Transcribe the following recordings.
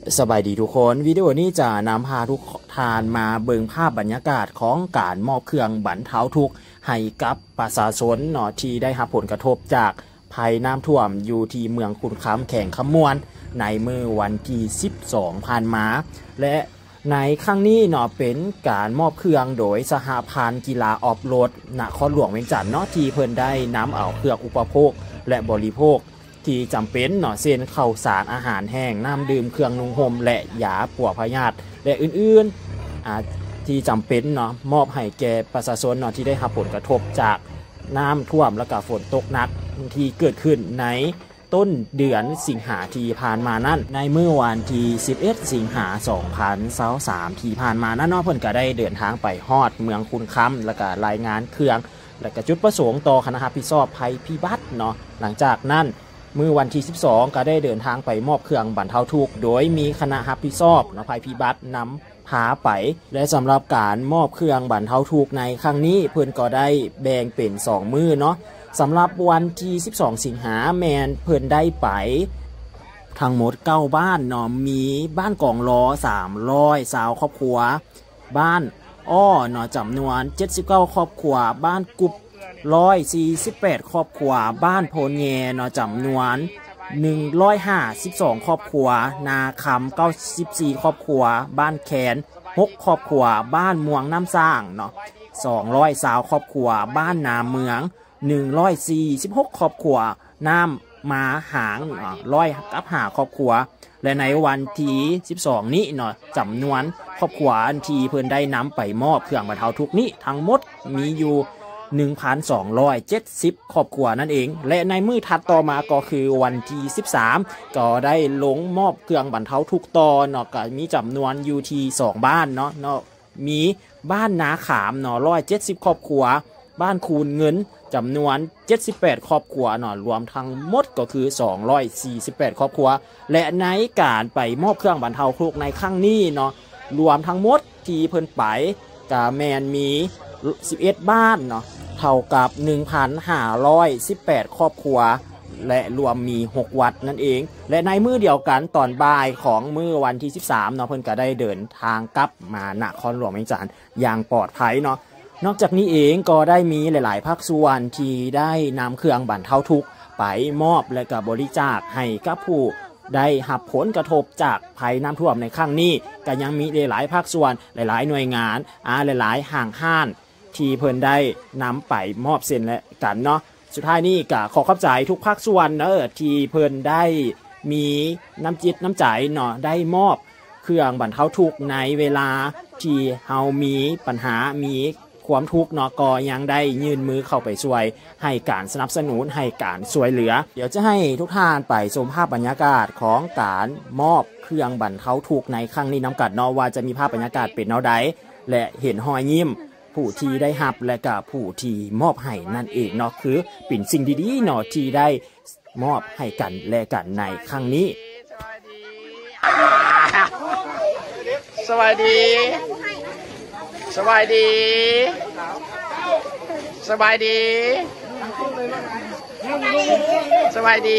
สบายดีทุกคนวิดีโอนี้จะนำพาทุกท่านมาเบิ่งภาพบรรยากาศของการมอบเครื่องบรรเทาทุกข์ให้กับประชาชนเนาะที่ได้รับผลกระทบจากภัยน้ำท่วมอยู่ที่เมืองขุนค้ำแข่งขมวนในมื้อวันที่12ผ่านมาและในครั้งนี้เนาะเป็นการมอบเครื่องโดยสหพันธ์กีฬาออฟโรดนครหลวงเวียงจันทน์เนาะที่เพิ่นได้นำเอาเครื่องอุปโภคและบริโภคที่จำเป็นเนาะเช่นข้าวสารอาหารแห้งน้ำดื่มเครื่องนุ่งห่มและยาปัวพยาธิและอื่นๆที่จำเป็นเนาะมอบให้แก่ประชาชนเนาะที่ได้รับผลกระทบจากน้ำท่วมและก็ฝนตกหนักที่เกิดขึ้นในต้นเดือนสิงหาที่ผ่านมานั้นในเมื่อวันที่11สิงหา2023ที่ผ่านมานั้นเนาะเพิ่นก็ได้เดินทางไปฮอดเมืองขุนค้ำแล้วก็รายงานเครื่องและก็จุดประสงค์ต่อคณะรับผิดชอบภัยพิบัติเนาะหลังจากนั้นมื้อวันที่12ก็ได้เดินทางไปมอบเครื่องบรรเทาทุกข์โดยมีคณะรับผิดชอบภัยพิบัตินำพาไปและสำหรับการมอบเครื่องบรรเทาทุกข์ในครั้งนี้เพิ่นก็ได้แบ่งเป็น2มื้อเนาะสำหรับวันที่12สิงหาแมนเพิ่นได้ไปทั้งหมด9บ้านเนาะมีบ้านกองล้อ320ครอบครัวบ้านอ้อเนาะจำนวน79ครอบครัวบ้านกุบ148ครอบครัวบ้านโพนแงเนาะจำนวน152ครอบครัวนาคำ94ครอบครัวบ้านแขน6ครอบครัวบ้านม่วงน้ำสร้างเนาะ220ครอบครัวบ้านนาเมือง146ครอบครัวน้ำมาหาง105ครอบครัวและในวันที่12นี้เนาะจำนวนครอบครัวที่เพิ่นได้นำไปมอบเครื่องบรรเทาทุกข์นี้ทั้งหมดมีอยู่1,270 ครอบครัวนั่นเองและในมื้อถัดต่อมาก็คือวันที่13ก็ได้ลงมอบเครื่องบรรเทาทุกข์ต่อเนาะก็มีจำนวนอยู่ที่2บ้านเนาะมีบ้านนาขามเนาะ170ครอบครัวบ้านคูนเงินจำนวน78ครอบครัวเนาะรวมทั้งหมดก็คือ248ครอบครัวและในการไปมอบเครื่องบรรเทาทุกข์ในครั้งนี้เนาะรวมทั้งหมดที่เพิ่นไปก็แม่นมี11บ้านเนาะเท่ากับ 1,518 ครอบครัวและรวมมี6วัดนั่นเองและในมื้อเดียวกันตอนบ่ายของมื้อวันที่13เนาะเพิ่นก็ได้เดินทางกลับมานครหลวงเวียงจันทน์อย่างปลอดภัยเนาะนอกจากนี้เองก็ได้มีหลายๆภาคส่วนที่ได้นำเครื่องบรรเทาทุกข์ไปมอบและก็บริจาคให้กับผู้ได้รับผลกระทบจากภัยน้ำท่วมในครั้งนี้ก็ยังมีหลายๆภาคส่วนหลายๆหน่วยงานหลายๆห้างห้านที่เพิ่นได้นำไปมอบเส้นและกันเนาะสุดท้ายนี้ก็ขอขอบใจทุกภาคส่วนที่เพิ่นได้มีน้ำจิตน้ำใจเนาะได้มอบเครื่องบรรเทาทุกข์ในเวลาที่เฮามีปัญหามีความทุกข์เนาะก็ยังได้ยื่นมือเข้าไปช่วยให้การสนับสนุนให้การช่วยเหลือเดี๋ยวจะให้ทุกท่านไปชมภาพบรรยากาศของการมอบเครื่องบรรเทาทุกข์ในครั้งนี้นำกันเนาะว่าจะมีภาพบรรยากาศเป็นแนวใดและเห็นรอยยิ้มผู้ที่ได้รับและก็ผู้ที่มอบให้นั่นเองเนาะคือเป็นสิ่งดีๆเนาะที่ได้มอบให้กันและกันในครั้งนี้สวัสดีสวัสดีสวัสดีสวัสดี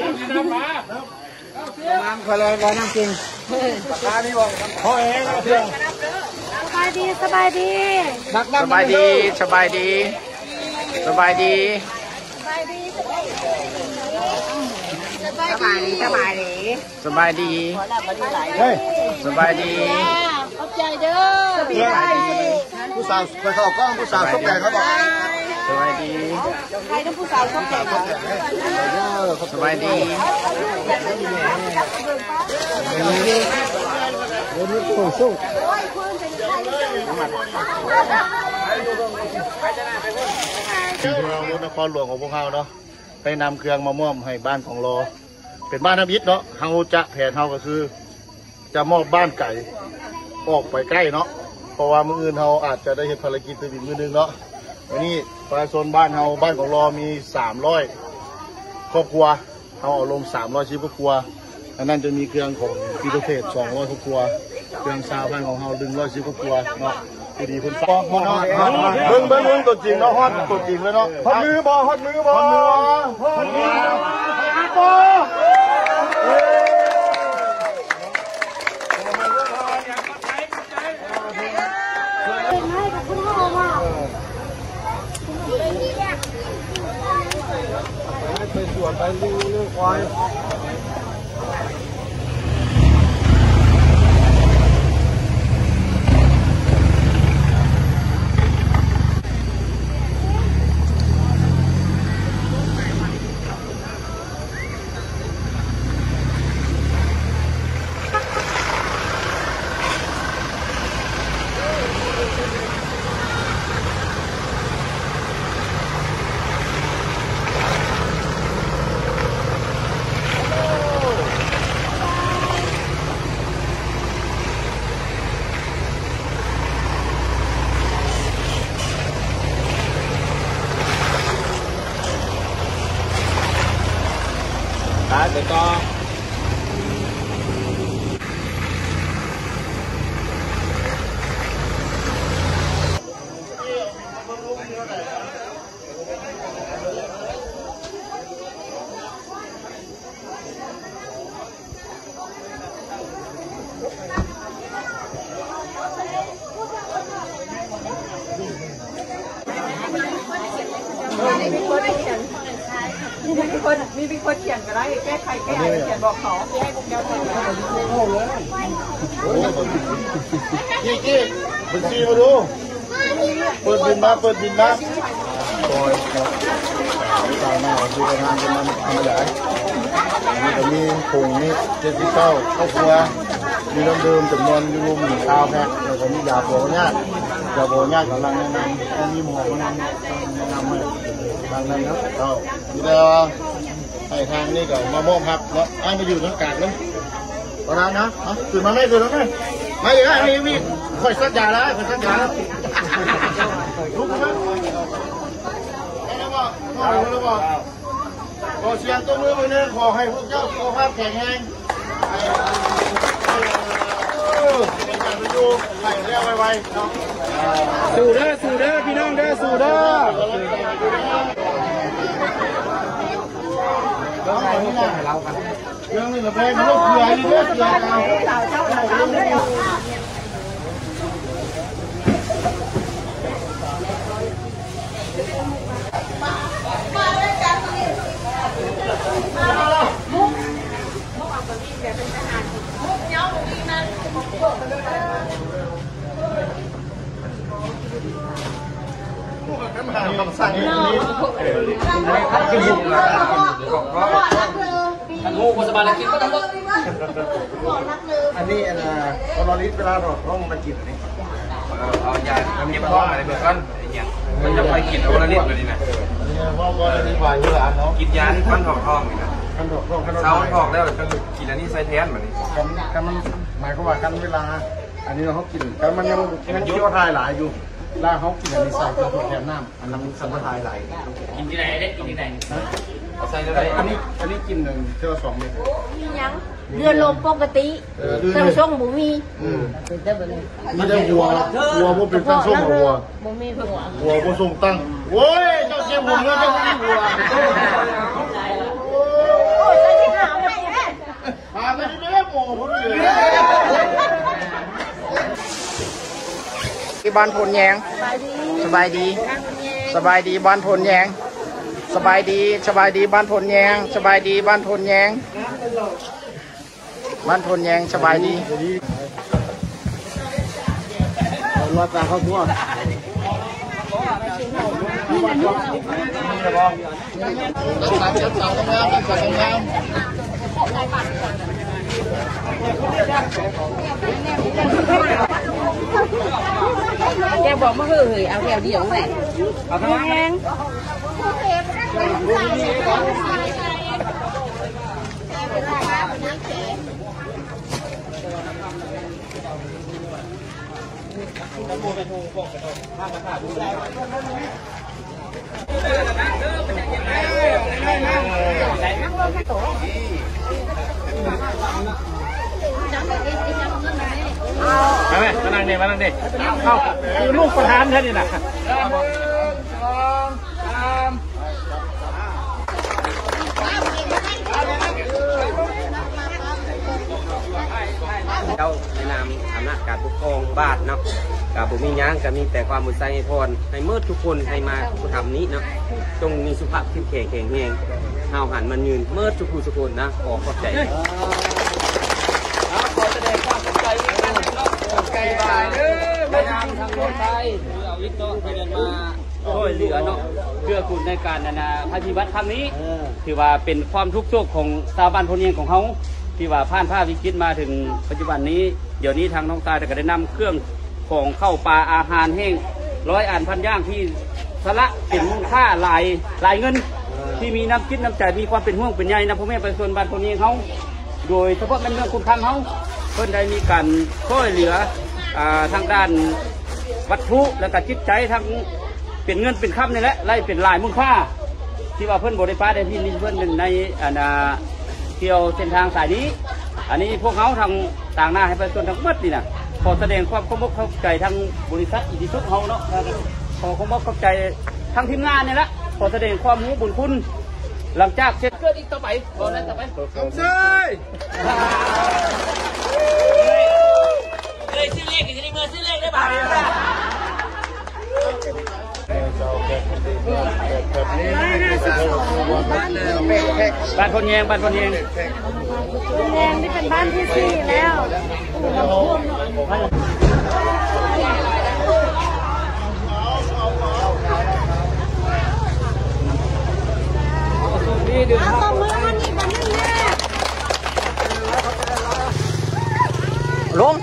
น้ำคอยเลยน้ำจริงร้านนี้บอกพ่อเองเพื่อนสบายดีสบายดีสบายดีสบายดีสบายดีสบายดีสบายดีสบายดีสบายดีขอบใจเด้อสบายดีผู้สาวไปเข้ากล้องผู้สาวชกแดงเขาบอกสบายดีใครต้องผู้สาวชกแดงสบายดีที่เมืองนครหลวงของพวกเขาเนาะไปนำเครื่องมามอบให้บ้านของเราเป็นบ้านน้ำยิดเนาะเขาจะแผนเขาก็คือจะมอบบ้านไก่ออกไปใกล้เนาะเพราะว่ามื้ออื่นเขาอาจจะได้เห็นภารกิจตัวอีกมื้อนึงเนาะวันนี้ประชาชนบ้านเขาบ้านของเรามี300ครอบครัวเขาเอาลง300ชีวิตครอบครัวอันนั้นจะมีเครื่องของพิโตเทศ200ครอบครัวเครื่องชาวบ้านของเขา100ชีวิตครอบครัวเนาะพอดีคุณฟ้าเบิ้งตัวจริงเนาะฮอตตัวจริงเลยเนาะฮอตมือบอฮอตมือบอฮอตมือบอเดี๋ยวก็มีเป็นคนเขียนก็ได้แก้ไขแก้เขียนบอกเขาให้พวกเดียวทำกี้บัญชีมาดูเปิดบินมาคอยตามมาดูกระทำกันมันทำได้นี่ก็มีผงนี่70ข้าวครัวมีน้ำดื่มจำนวนอยู่หนึ่งข้าวแพ็คแล้วก็มียาโบญาติกำลังแนะนำมีหมอกำลังแนะนำให้ทางนั้นครับเราที่เราให้ทางนี้ก็มามอบครับแล้วไอ้มาอยู่ตรงกลางนั้นตอนนั้นนะตื่นมาไม่ตื่นแล้วไม่ยังไงไม่มีค่อยสักยาแล้วลุกไหมแล้วบอกขอเสียงตัวมือไปเนี่ยขอให้พวกเจ้าสุขภาพแข็งแรงไปดูไข่เรียวไวๆสู่เด้อพี่น้องเด้อสู่เด้อเรื่องนี้เราไปมันต้องเผื่อเรื่องคำสั่งนี้ท่านงูคนสบายแล้วกินก็ต้องอันนี้เราลิสเวลาเราต้องมากินอันนี้เอายาเก็บท้องอะไรเบื้องต้นอย่างมันจะไปกินเอาละนิดเลยนี่นะเพราะว่าดีกว่าอยู่แล้วเนาะกินยาที่ขั้นถอกท้องนี่นะเช้าถอกแล้วก็กินอันนี้ใส่แทนแบบนี้กันมันหมายความว่ากันเวลาอันนี้เขากินกันมันยังเคี้ยวทายหลายอยู่ล่าเขากินอันนี้ใส่ตัวแทนน้ำอันนั้นสัมปทานหลายกินที่ไหนได้กินที่ไหนใส่ได้อันนี้กินหนึ่งเท่า2 เม็ดยังเดือนลมปกติตั้งช่องบุมีนี่ได้วัวพวกเป็นตั้งช่องวัวบุมีหัวพวกส่งตั้งโว้ยเจ้าเชี่ยผมเนื้อเจ้าไม่วัวโอ้ยจะที่หนาวไหมแม่พาไปเรื่อยๆหมูผมเลยที่บ้านพลแยงสบายดีบ้านพลแยงสบายดีบ้านพลแยงสบายดีบ้านพลแยงสบายดีรอตาเขาทั่วแกบอกมาเฮ้ยเอาแก้วเดียวแหละเอาทั้งแห้งมาไหมมานั่งเด็เข้าคือลูกประธานท่านนี่นะเจ้าในนามอำนาจการปกครองบ้านเนาะกับบุมีย่างก็มีแต่ความมุ่งใจให้พรให้เมื่อทุกคนให้มาทำนี้เนาะจงมีสุขภาพเข้มแข็งแรงเฮาหันมันยืนเมื่อสุขุสุขุนนะขอบใจขอแสดงความขอบใจอีกครั้งนึงเนาะขอบใจหลายเด้อแม่นางทางโน้นไปเอาวิทย์เนาะที่เดินมาช่วยเหลือเนาะเพื่อคุณในการภัยพิบัติครั้งนี้ถือว่าเป็นความทุกข์โศกของชาวบ้านพลเนียงของเขาที่ว่าผ่านภาพวิกฤตมาถึงปัจจุบันนี้เดี๋ยวนี้ทางน้องตาก็ได้นำเครื่องของเข้าปลาอาหารแห้ง100 อันพันย่างที่สละเป็นมูลค่าหลายเงินที่มีน้ำคิดน้ำใจมีความเป็นห่วงเป็นใยนะพ่อแม่ประชาชนบ้านพลเนียงเขาโดยเฉพาะเป็นเรื่องคุณธรรมเขาเพิ่นได้มีการช่วยเหลือทางด้านวัตถุและก็จิตใจทั้งเป็นเงินเป็นคำนี่แหละไล่เป็นลายมูลค่าที่ว่าเพิ่นบริการได้ที่นี่เพิ่นในเที่ยวเส้นทางสายนี้อันนี้พวกเขาทางต่างหน้าให้ประชาชนทั้งหมดนี่นะขอแสดงความเคารพเข้าใจทางบริษัทอิติสุขเขาเนาะขอเคารพเข้าใจทั้งทีมงานนี่แหละขอแสดงความรู้บุญคุณหลังจากเสร็จเกิดอีกต่อไปตอนนั้นต่อไปใช่เลยซื้อเลขจะได้เมื่อซื้อเลขได้บ้างบ้านพลเนียงบ้านพลเนียงนี่เป็นบ้านที่4แล้วเอามือมันนี่มันนั่นแหละลง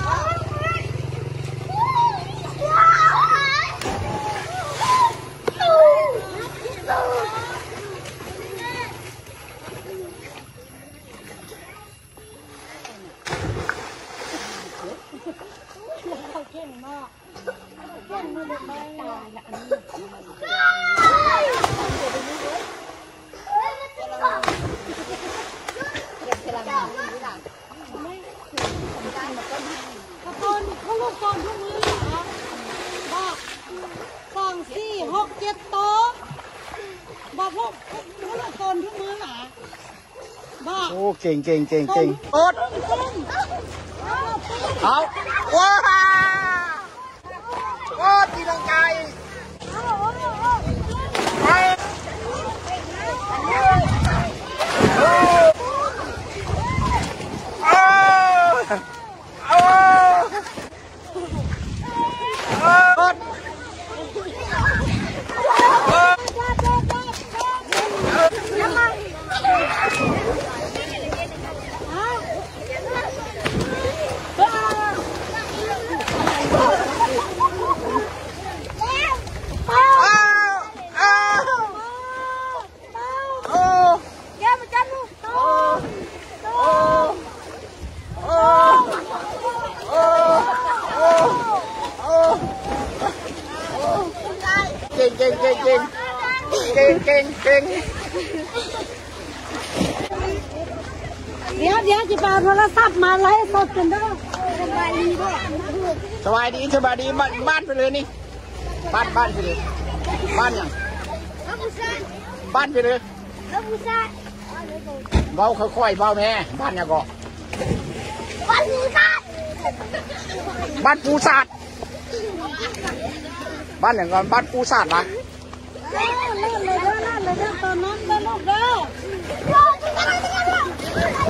เขาลูกก่อนทุกมือเหรอบอก2 4 6 7 โต๊ะบอกลูกก่อนทุกมือเหรอบอกโอ้เก่งโอ๊ตเอาว้าโอ๊ตตีลังกายเก่งเดี๋ยวจะไปโทรศัพท์มาไลฟ์สดกันด้วยสบายดีด้วยสบายดีบ้านไปเลยนี่บ้านไปเลยบ้านยังบ้านไปเลยเบาค่อยๆเบาแม่บ้านยังก็บ้านปูศาสตร์บ้านอย่างก่อนบ้านปูศาสตร์นะเล่นเลยตอนนั้นเล่นลูกเด้อ